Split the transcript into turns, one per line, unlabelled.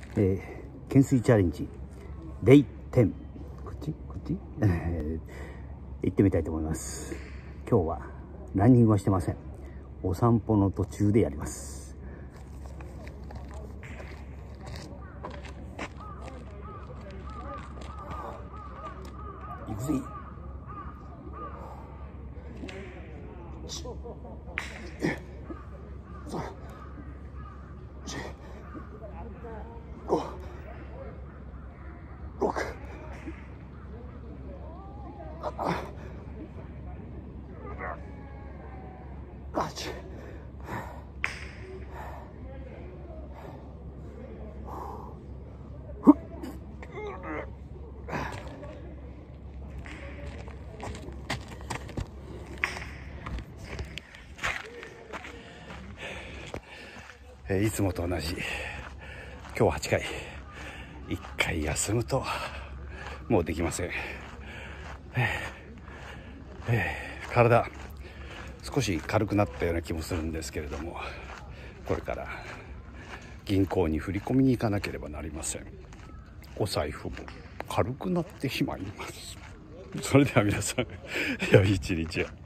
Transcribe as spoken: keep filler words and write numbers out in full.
えー、懸垂チャレンジデイテン、こっちこっち行ってみたいと思います。今日はランニングはしてません。お散歩の途中でやります。行くぜ。ご、ろく、はち、えー、いつもと同じ今日ははちかい、いっかい休むともうできません。えーえー、体少し軽くなったような気もするんですけれども、これから銀行に振り込みに行かなければなりません。お財布も軽くなってしまいます。それでは皆さん良い一日を。